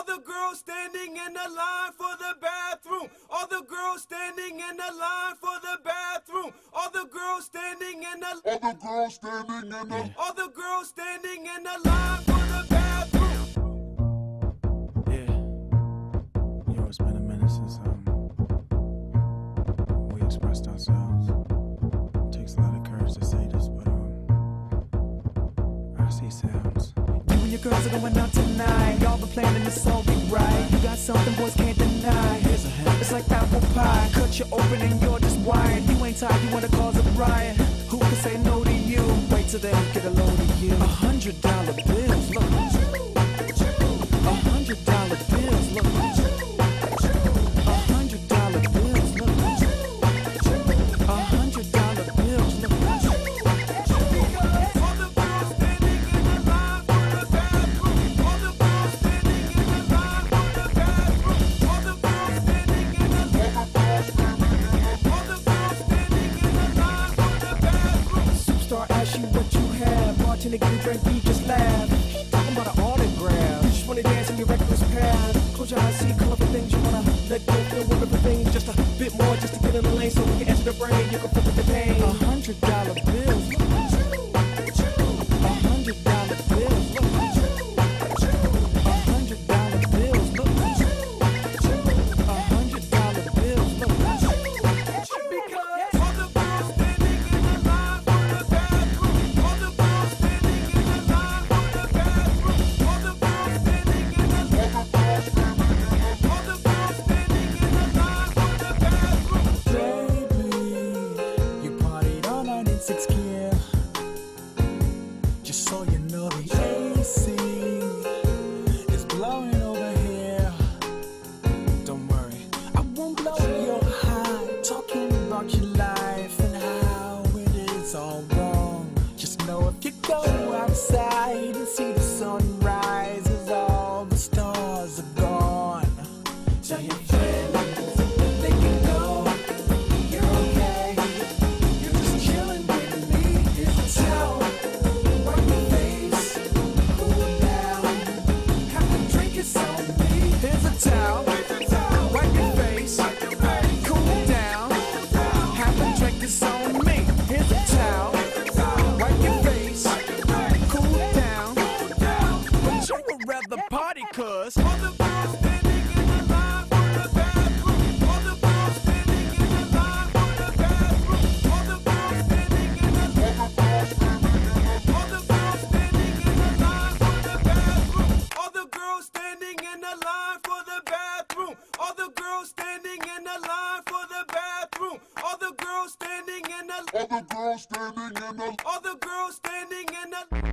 All the girls standing in the line for the bathroom. All the girls standing in the line for the bathroom. All the girls standing in the All the girls standing in the line for the bathroom. Yeah. Yo, it's been a minute since we expressed ourselves. It takes a lot of courage to say this, but I see sounds. You and your girls are going out tonight. Y'all been planning this all week, right? You got something boys can't deny. Here's a hint. It's like apple pie. Cut you open and you're just wired. You ain't tired, you wanna cause a riot. Who can say no to you? Wait till they get a load of you. $100 bills, look. $100 bills, look. $100 bills, look. $100 bills, look. All the girls standing in the line for the bathroom. All the girls standing in the line for the bathroom. All the girls standing in the All the girls standing in the line for the bathroom. Superstar asks you what you have. Bartender get a drink, you just laugh. He talking about an autograph. You just wanna dance in your reckless path. Close your eyes, see colorful things you wanna let go, feel wonderful things. Just a bit more, just to get in the lane, so we can enter the brain. You can flip with the pain. $100 bills. $100 bills. $100 bills. $100 bills. Because all the girls standing in the line for the bathroom. All the girls standing in the line for the bathroom. All the girls standing in the All the girls standing in the line for the bathroom. Baby, you partied all night in 6 gear. Just so you know the AC is blowing over here. Don't worry, I won't blow your high. Talking about your life and how it is all wrong. Just know if you go outside and see the sunrise, 'cause all the stars are gone. Tell your friends they can go. You're okay. You're just chilling with me. Here's a towel. Wipe your face. Cool down. Have a drink, it's on me. Here's a towel. Wipe your face. Cool down. Have a drink, it's on me. Here's a towel. Wipe your face. Cool down. But you would rather party, 'cause All the girls standing in the line for the bathroom. All the girls standing in the line for the bathroom. All the girls standing in the All the girls standing in the line for the bathroom. All the girls standing in the line for the bathroom. All the girls standing in the line for the bathroom. All the girls standing in the All the girls standing in the